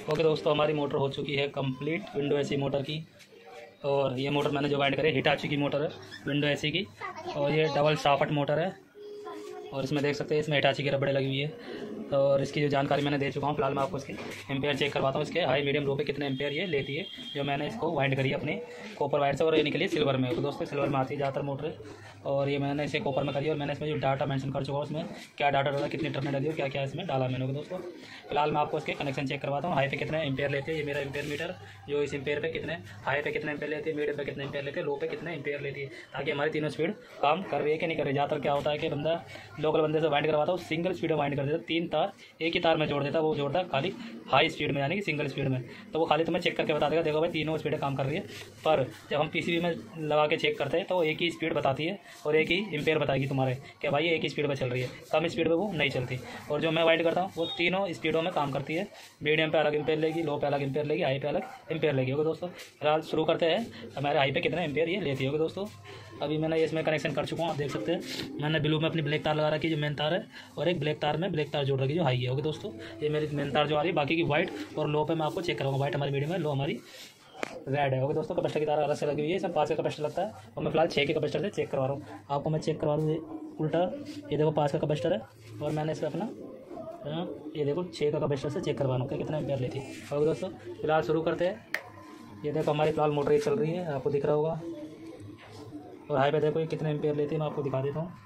Okay दोस्तों, हमारी motor हो चुकी है कंप्लीट विंडो एसी मोटर की। और ये मोटर मैंने जो वाइंड करी हिटाची की मोटर है विंडो एसी की, और ये डबल शाफ्ट मोटर है। और इसमें देख सकते हैं इसमें हिटाची की रबड़े लगी हुई है। और इसकी जो जानकारी मैंने दे चुका हूँ। फिलहाल मैं आपको इसके एम्पेयर चेक करवाता हूँ, इसके हाई मीडियम लो पे कितने एम्पेयर ये लेती है, जो मैंने इसको वाइंड करी है अपने कॉपर वायर से। और ये निकली सिल्वर में। तो दोस्तों सिल्वर में आती है ज़्यादातर मोटरें, और ये मैंने इसे कॉपर में करी। और मैंने इसमें जो डाटा मेंशन कर चुका हूँ, उसमें क्या डाटा डाला, कितनी टर्नें डाली और क्या क्या इसमें डाला मैंने। दोस्तों फिलहाल मैं आपको इसके कनेक्शन चेक करवाता हूँ। हाई पे कितने एम्पेयर लेते हैं, ये मेरा एम्पेयर मीटर जो इस एम्पेयर पे कितने, हाई पे कितने एम्पेयर लेती है, मीडियम पे कितने एम्पेयर लेते हैं, लो पे कितने एम्पेयर लेती है, ताकि हमारी तीनों स्पीड काम कर रही है कि नहीं कर रही है। ज़्यादातर क्या होता है कि बंदा लोकल बंदे से वाइंड करवाता है, सिंगल स्पीड में वाइंड कर देता है, 3 तार एक ही तार में जोड़ देता है, वो जोड़ता है खाली हाई स्पीड में यानी कि सिंगल स्पीड में। तो वो खाली तुम्हें चेक करके बता देगा, देखो भाई तीनों स्पीडें काम कर रही है। पर जब हम पीसीबी में लगा के चेक करते हैं तो एक ही स्पीड बताती है और एक ही एम्पेयर बताएगी तुम्हारे कि भाई ये एक ही स्पीड में चल रही है, कम स्पीड में वो नहीं चलती। और जो मैं वाइंड करता हूँ वो तीनों स्पीडों में काम करती है। मीडियम पे अलग एम्पेयर लेगी, लो पे अलग एम्पेयर लेगी, हाई पे अलग एम्पेयर लेगी। ओके दोस्तों, फिलहाल शुरू करते हैं हमारे हाई पे कितने एम्पेयर ये लेती है। ओके दोस्तों, अभी मैंने इसमें कनेक्शन कर चुका हूँ, आप देख सकते हैं। मैंने ब्लू में अपनी ब्लैक तार लगा रखी है जो मेन तार है, और एक ब्लैक तार में ब्लैक तार जोड़ रखी है जो हाई है। ओके दोस्तों, ये मेरी मेन तार जो आ रही है, बाकी की वाइट और लो पे मैं आपको चेक करूँगा। वाइट हमारी मीडियम है, लो हमारी रेड है। ओके दोस्तों, कैपेसिटर की तार अलग से लगी हुई है, इसमें 5 का कैपेसिटर लगता है, और मैं फिलहाल 6 के कैपेसिटर से चेक करवा रहा हूँ। आपको मैं चेक करवा दूँ उल्टा, ये देखो 5 का कैपेसिटर है, और मैंने इसमें अपना ये देखो 6 का कैपेसिटर से चेक करवा रहा हूँ कितना एम्पेयर लेती है। ओके दोस्तों, फिलहाल शुरू करते हैं। ये देखो हमारी फिलहाल मोटर ये चल रही है, आपको दिख रहा होगा। और हाई पे देखो ये कितने एम्पेयर लेती है, मैं आपको दिखा देता हूँ,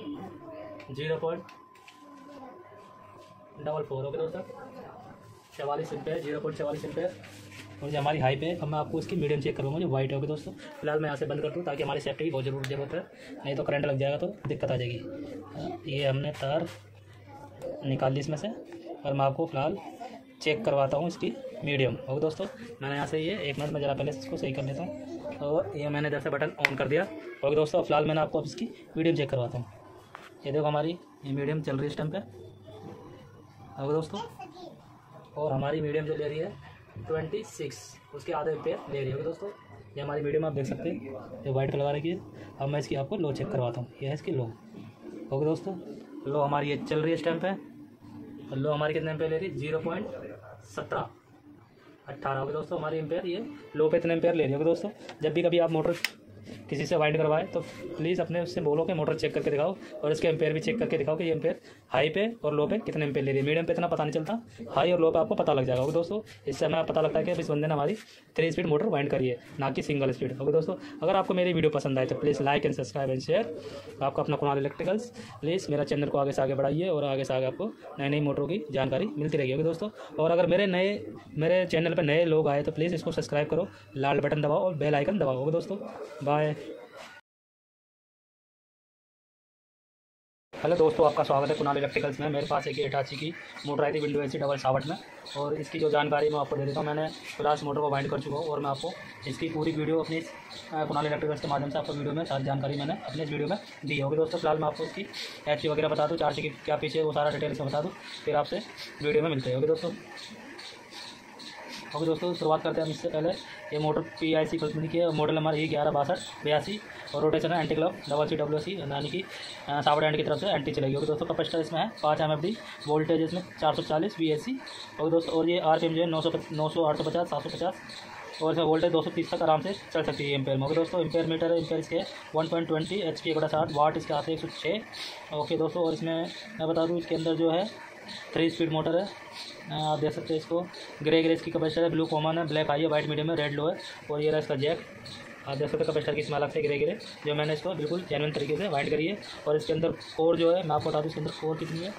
0.44। ओके दोस्तों, 44 एम्पेयर, 0.44 एम्पेयर। और जो हमारी हाई पे, अब मैं आपको इसकी मीडियम चेक करूँगा जो वाइट है। ओके दोस्तों, फिलहाल मैं यहाँ से बंद कर दूँ ताकि हमारी सेफ्टी की बहुत ज़रूरत है, नहीं तो करंट लग जाएगा तो दिक्कत आ जाएगी। ये हमने तार निकाल ली इसमें से, और मैं आपको फिलहाल चेक करवाता हूँ इसकी मीडियम। ओके दोस्तों, मैंने यहाँ से ये 1 मिनट में ज़रा पहले इसको सही कर लेता हूँ, और ये मैंने इधर से बटन ऑन कर दिया। ओके दोस्तों, फिलहाल मैंने आपको अब इसकी मीडियम चेक करवाता हूँ। ये देखो हमारी ये मीडियम चल रही है इस टाइम पे। ओके दोस्तों, और हमारी मीडियम जो ले रही है 26, उसके आधे एम्पेयर ले रही है। ओके दोस्तों, ये हमारी मीडियम आप देख सकते हैं, ये वाइट कलर रखी है। अब मैं इसकी आपको लो चेक करवाता हूँ, ये है इसकी लो। ओके दोस्तों, लो हमारी ये चल रही है इस टाइम पे, और लो हमारी कितने एम्पेयर ले रही है, 0.18। ओके दोस्तों, हमारी एम्पेयर ये लो पे इतने एम्पेयर ले रही है। ओके दोस्तों, जब भी कभी आप मोटर किसी से वाइंड करवाए तो प्लीज़ अपने उससे बोलो कि मोटर चेक करके दिखाओ, और इसके एम्पेयर भी चेक करके दिखाओ कि ये एम्पेयर हाई पे और लो पे कितने एम्पेयर ले रही है। मीडियम पे इतना पता नहीं चलता, हाई और लो पे आपको पता लग जाएगा। ओके दोस्तों, इससे हमें पता लगता है कि इस बंदे ने हमारी 3 स्पीड मोटर वाइंड करी है, ना कि सिंगल स्पीड। ओके दोस्तों, अगर आपको मेरी वीडियो पसंद आए तो please like and subscribe and share. आपका अपना कुणाल इलेक्ट्रिकल्स, प्लीज़ मेरा चैनल को आगे से आगे बढ़ाइए, और आगे से आगे आपको नई नई मोटरों की जानकारी मिलती रहेगी। ओके दोस्तों, और अगर मेरे चैनल पर नए लोग आए तो प्लीज़ इसको सब्सक्राइब करो, लाल बटन दबाओ और बेल आइकन दबाओ। ओके दोस्तों, बाय। हेलो दोस्तों, आपका स्वागत है कुणाल इलेक्ट्रिकल्स में। मेरे पास एक हिटाची की मोटर आई थी विंडो एसी डबल शाफ्ट में, और इसकी जो जानकारी मैं आपको दे देता हूँ। मैंने क्लास मोटर को वाइंड कर चुका हूँ, और मैं आपको इसकी पूरी वीडियो अपनी कुणाल इलेक्ट्रिकल्स के माध्यम से आपको वीडियो में सारी जानकारी मैंने अपने इस वीडियो में दी है। ओके दोस्तों, फिलहाल मैं आपको इसकी एच वगैरह बता दूँ, चार्ज की क्या पीछे वो सारा डिटेल से बता दूँ, फिर आपसे वीडियो में मिलते हैं। ओके दोस्तों, शुरुआत करते हैं हम। इससे पहले ये मोटर PIC कंपनी की है, मॉडल नंबर E116282, और रोटेशन है एंटी क्लब WCWC, यानी कि सावर एंड की तरफ से एंटी चलेगी। ओके दोस्तों, कैपेसिटर इसमें है 5 MFD, वोल्टेज इसमें 440 VAC। ओके दोस्तों, और ये RPM जो है 900, 850, 750, और इसमें वोल्टेज 230 तक आराम से चल सकती है एम्पेयर में। ओके दोस्तों, एम्पेयर मीटर है, एम्पेयर इसके 1.20 HP 1/60 वाट इसके आते हैं 106। ओके दोस्तों, और इसमें मैं बता दूँ इसके अंदर जो है 3 स्पीड मोटर है, आप देख सकते हैं। इसको ग्रे इसकी कैपेसिटर है, ब्लू कॉमन है, ब्लैक हाई है, वाइट मीडियम है, रेड लो है, और ये रहा इसका जैक। आप देख सकते हैं कैपेसिटर की इसमें अलग से ग्रे जो मैंने इसको बिल्कुल जेन्युइन तरीके से वाइंड करी है। और इसके अंदर कोर जो है मैं आपको बता दूँ, इसके अंदर कोर कितनी है,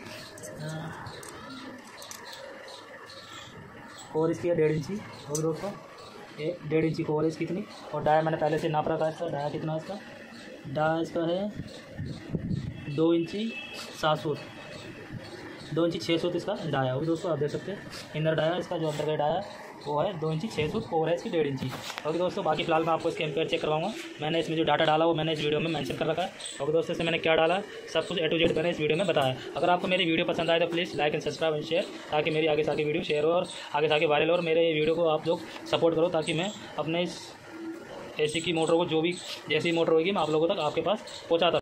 कोर इसकी है 1.5 इंची। और दोस्तों ये 1.5 इंची कोर है इसकी इतनी। और डाया मैंने पहले से नाप रखा है इसका, डाया कितना है इसका, डाया इसका है 2 इंची 7 सूत, 2 इंची 6 सूत इसका डाया। वो दोस्तों आप देख सकते हैं इनर डाया इसका, जो अंदर का डाया वो है 2 इंची 6 सूत, और है इसकी 1.5 इंची। ओके दोस्तों, बाकी फिलहाल मैं आपको इसके एम्पेयर चेक करवाऊंगा। मैंने इसमें जो डाटा डाला वो मैंने इस वीडियो में मेंशन कर रखा है। ओके दोस्तों, इससे मैंने क्या डाला सब कुछ A to Z मैंने इस वीडियो में बताया। अगर आपको मेरी वीडियो पसंद आए तो please like and subscribe and share, ताकि मेरी आगे से आगे वीडियो शेयर हो और आगे से आगे वायरल हो, और मेरे वीडियो को आप लोग सपोर्ट करो, ताकि मैं अपने इस AC की मोटर को जो भी जैसी मोटर होगी मैं आप लोगों तक आपके पास पहुँचाता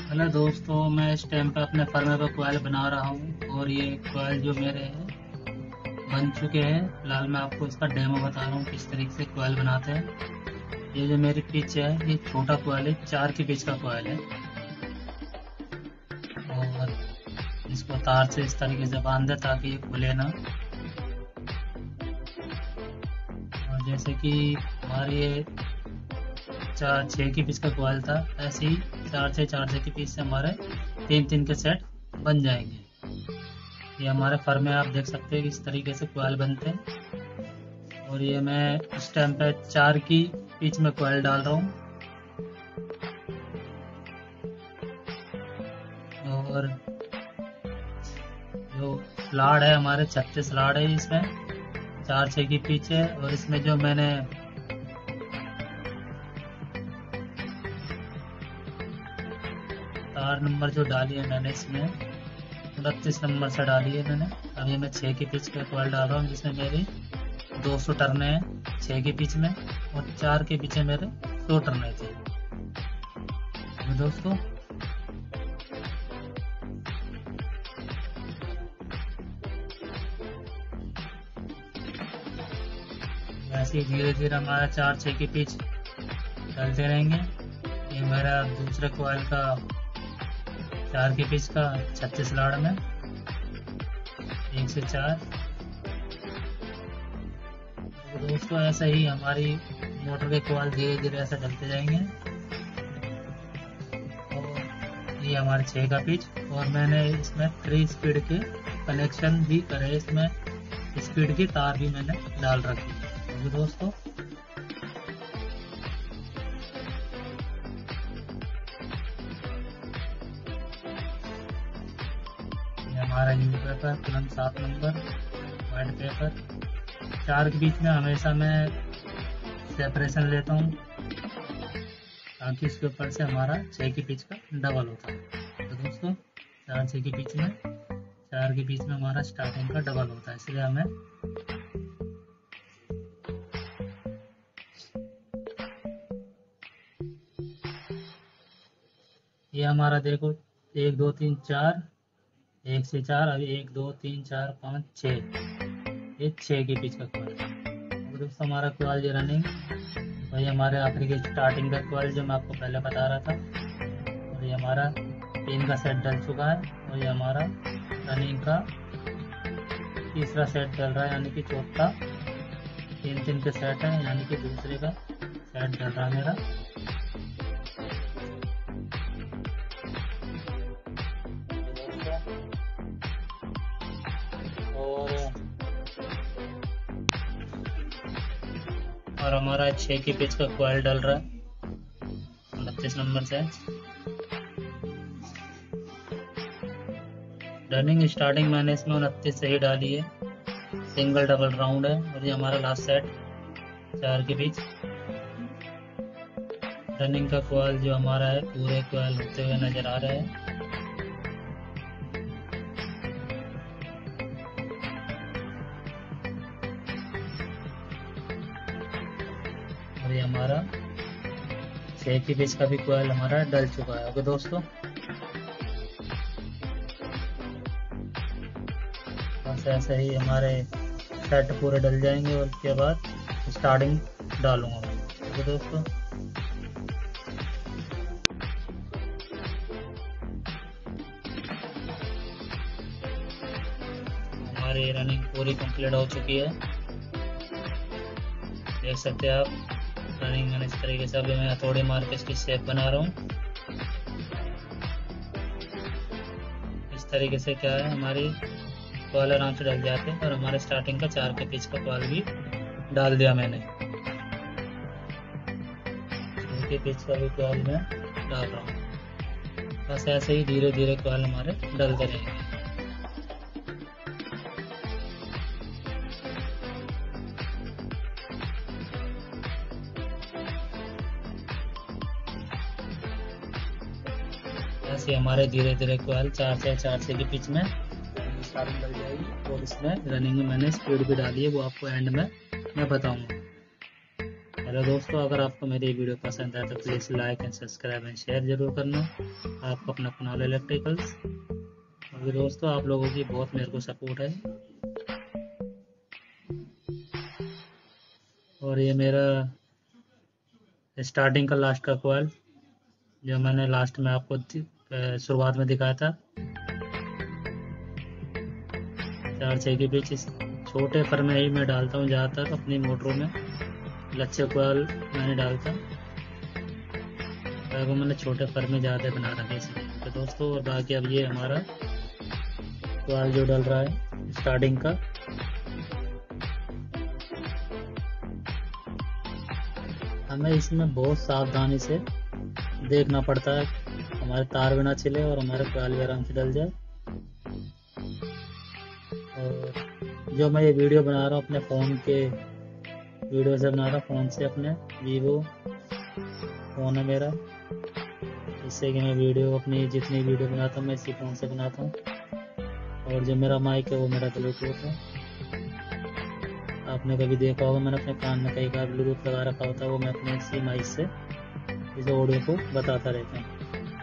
हेलो दोस्तों, मैं इस टाइम पे अपने फर्मे पर कोयल बना रहा हूँ और ये कोयल जो मेरे हैं बन चुके हैं। फिलहाल मैं आपको इसका डेमो बता रहा हूँ किस तरीके से कोयल बनाते हैं। ये जो मेरी पिच है ये छोटा कोयल है, 4 की पिच का कोयल है और इसको तार से इस तरीके से बांध दे ताकि ये खुले ना। और जैसे कि हमारी ये 6 की पिच का कोयल था, ऐसे ही 4 की पिच से हमारे 3 के सेट बन जाएंगे। ये हमारे फर्म में आप देख सकते हैं किस तरीके से कोयल बनते हैं। और ये मैं इस टाइम पे 4 की पिच में कोयल डाल रहा हूँ और जो लाड़ है हमारे 36 लाड़ है। इसमें 4-6 की पिच है और इसमें जो मैंने तार नंबर जो डाली है मैंने इसमें 29 नंबर से डाली है मैंने। अभी मैं 6 की पिच पे कोयल डाल रहा हूँ जिसमें मेरी 200 टर्ने हैं 6 की पिच में और 4 के पीछे मेरे 100 टर्ने थे। तो दोस्तों ऐसे ही धीरे धीरे हमारा 4-6 की पिच डालते रहेंगे। ये मेरा दूसरे कोयल का 4 की पिच का 36 लाड़ में 1 से 4। तो दोस्तों ऐसा ही हमारी मोटर के कोयल धीरे धीरे ऐसे डलते जाएंगे। और ये हमारे 6 का पिच और मैंने इसमें 3 स्पीड के कनेक्शन भी करे, इसमें स्पीड की तार भी मैंने डाल रखी है। तो दोस्तों हमारा न्यू पेपर कलम 7 नंबर वाइट पेपर 4 के बीच में हमेशा मैं सेपरेशन लेता हूँ ताकि इसके ऊपर से हमारा 6 की पिच का डबल होता है। तो दोस्तों 4-6 की पिच में 4 के बीच में हमारा स्टार्टिंग का डबल होता है, इसलिए हमें ये हमारा देखो 1 2 3 4 1 से 4 अभी 1 2 3 4 5 6 ये 6 की पिच का कोयल। तो दोस्तों हमारा कोयल जो रनिंग वही हमारे आखिरी के स्टार्टिंग का कोयल जो मैं आपको पहले बता रहा था। और ये हमारा 3 का सेट डल चुका है और ये हमारा रनिंग का तीसरा सेट डल रहा है, यानी कि चौथा 3 के सेट है, यानी कि दूसरे का सेट डल रहा है मेरा। और हमारा 6 की पिच का कोयल डल रहा है 29 नंबर से। रनिंग स्टार्टिंग मैंने इसमें 29 से ही डाली है, सिंगल डबल राउंड है। और ये हमारा लास्ट सेट 4 की पिच। रनिंग का कोयल जो हमारा है पूरे कोयल होते हुए नजर आ रहे हैं। और ये हमारा 6 की पिच का भी कोयल हमारा डल चुका है। ओके दोस्तों, बस ऐसे ही हमारे सेट पूरे डल जाएंगे और उसके बाद स्टार्टिंग डालूंगा मैं। ओके दोस्तों, हमारी रनिंग पूरी कंप्लीट हो चुकी है, देख सकते हैं आप। रनिंग मैंने इस तरीके से अभी मैं हथौड़ी मार के इसकी शेप बना रहा हूँ। इस तरीके से क्या है हमारी कोयल आराम से डल जाते हैं। और हमारे स्टार्टिंग का 4 के पिच का कोयल भी डाल दिया मैंने, 6 के पिच का भी कोयल मैं डाल रहा हूँ। बस ऐसे ही धीरे धीरे कोयल हमारे डलते रहेंगे। ऐसे हमारे धीरे धीरे कोयल 4 की पिच में स्टार्टिंग डल जाएगी। और इसमें रनिंग में मैंने स्पीड भी डाली है, वो आपको एंड में मैं बताऊंगा। हेलो दोस्तों, अगर आपको मेरी वीडियो पसंद आए तो please like and subscribe and share जरूर करना। आपको अपना कुणाल इलेक्ट्रिकल्स। अभी दोस्तों आप लोगों की बहुत मेरे को सपोर्ट है। और ये मेरा स्टार्टिंग का लास्ट का कॉल जो मैंने लास्ट में आपको शुरुआत में दिखाया था। 4 के बीच इस छोटे पर में ही मैं डालता हूँ ज़्यादातर अपनी मोटरों में। लच्छे कॉल मैंने डालता, वो मैंने छोटे पर में ज़्यादा बना रखे इसमें। तो दोस्तों और बाकी अब ये हमारा कॉल जो डल रहा है स्टार्टिंग का। हमें इसमें बहुत सावधानी से देखना पड़ता है, हमारे तार भी ना छिले और हमारे कॉल भी आराम से डल जाए। और जो मैं ये वीडियो बना रहा हूँ अपने फ़ोन के वीडियो से बना रहा हूँ, फ़ोन से अपने वीवो फ़ोन है मेरा। इससे कि मैं वीडियो अपनी जितनी वीडियो बनाता हूँ मैं इसी फ़ोन से बनाता हूँ। और जो मेरा माइक है वो मेरा ब्लूटूथ है। आपने कभी देखा होगा मैंने अपने कान में कई बार ब्लूटूथ लगा रखा होता है, वो मैं अपने इसी माइक से इस ऑडियो को बताता रहता हूँ।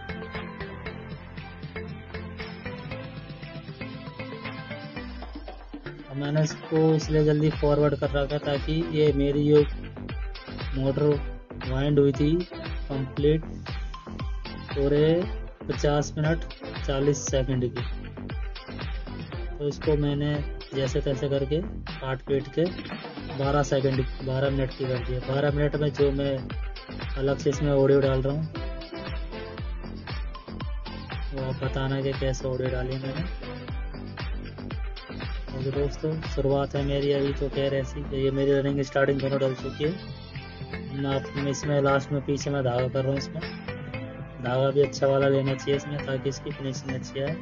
मैंने इसको इसलिए जल्दी फॉरवर्ड कर रखा ताकि ये मेरी जो मोटर वाइंड हुई थी कंप्लीट पूरे 50 मिनट 40 सेकंड की, तो इसको मैंने जैसे तैसे करके काट पीट के 12 मिनट की कर दिया। 12 मिनट में जो मैं अलग से इसमें ऑडियो डाल रहा हूँ वो आप बताना कि कैसे ऑडियो डाली मैंने। तो दोस्तों शुरुआत है मेरी अभी तो कह रहे थे ये मेरी रनिंग स्टार्टिंग दोनों डल चुकी है। मैं इसमें लास्ट में पीछे मैं धागा कर रहा हूँ। इसमें धागा भी अच्छा वाला लेना चाहिए इसमें ताकि इसकी फिनिशिंग अच्छी आए।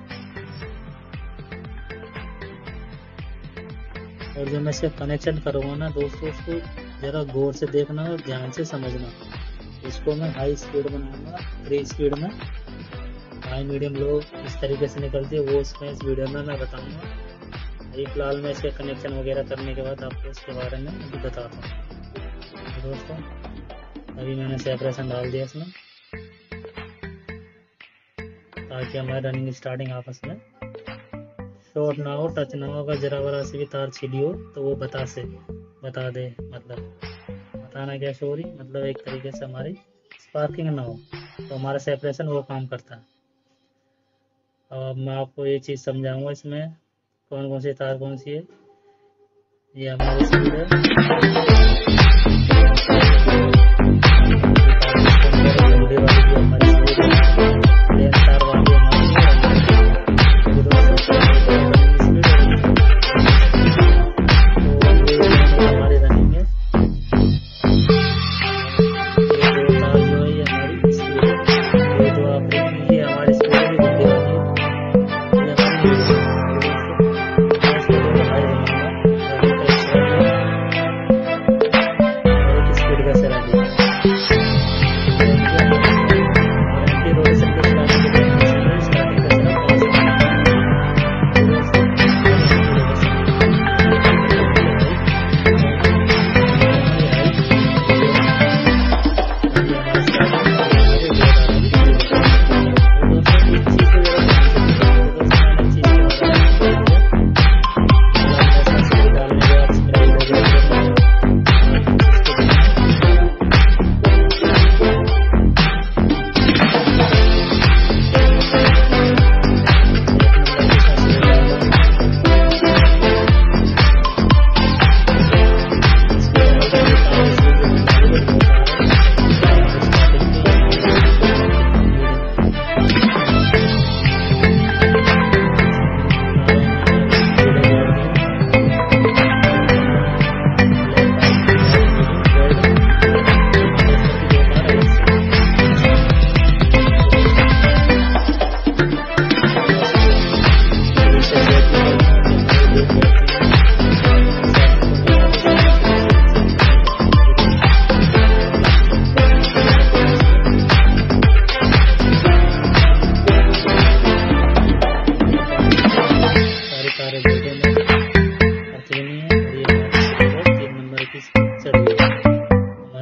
और जो मैं इसका कनेक्शन करूँगा ना दोस्तों उसको ज़रा गौर से देखना और ध्यान से समझना। इसको मैं हाई स्पीड बनाऊंगा, 3 स्पीड में हाई मीडियम लो इस तरीके से निकलती है वो इसमें इस वीडियो में मैं बताऊँगा। अभी फिलहाल मैं इसके कनेक्शन वगैरह करने के बाद आपको इसके बारे में अभी बताता हूँ। तो दोस्तों अभी मैंने सेपरेशन डाल दिया इसमें ताकि हमारी रनिंग स्टार्टिंग आपस में शॉर्ट ना हो, टच ना हो। अगर जरा वरा से भी तार छिली हो तो वो बता दे, मतलब बताना क्या सॉरी, मतलब एक तरीके से हमारी स्पार्किंग ना हो तो हमारा सेपरेशन वो काम करता है। अब मैं आपको ये चीज़ समझाऊंगा इसमें कौन कौन सी तार कौन सी है। ये हमारी स्पीड है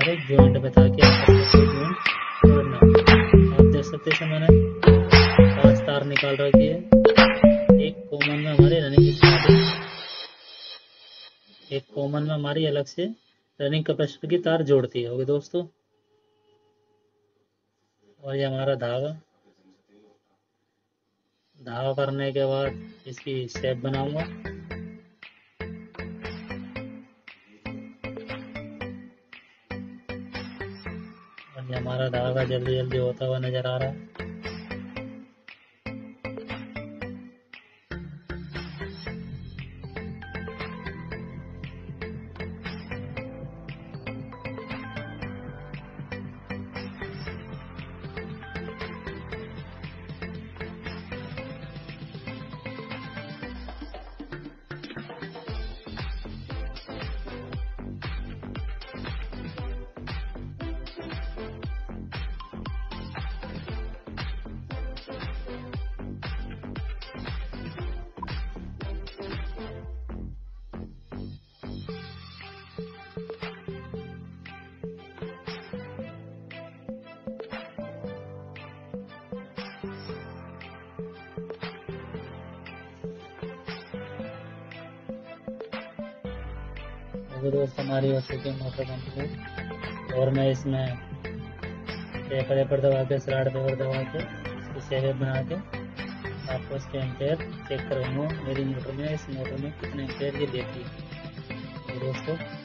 डायरेक्ट जॉइंट में, ताकि जॉइंट तोड़ना। आप देख सकते हैं मैंने 5 तार निकाल रखी है। एक कॉमन में हमारी अलग से रनिंग कैपेसिटर की तार जोड़ती है। ओके दोस्तों, और ये हमारा धागा करने के बाद इसकी शेप बनाऊंगा। और ये हमारा धागा जल्दी जल्दी होता हुआ नजर आ रहा है। दोस्त हमारी हो चुकी है मोटर कंप्लीट। और मैं इसमें पेपर दबा के, स्लाइड पेपर दबा के इसकी शेप बना के आपको इसके एम्पेयर चेक करूँगा मेरी मोटर में, इस मोटर में कितने एम्पेयर ये देती है। तो दोस्तों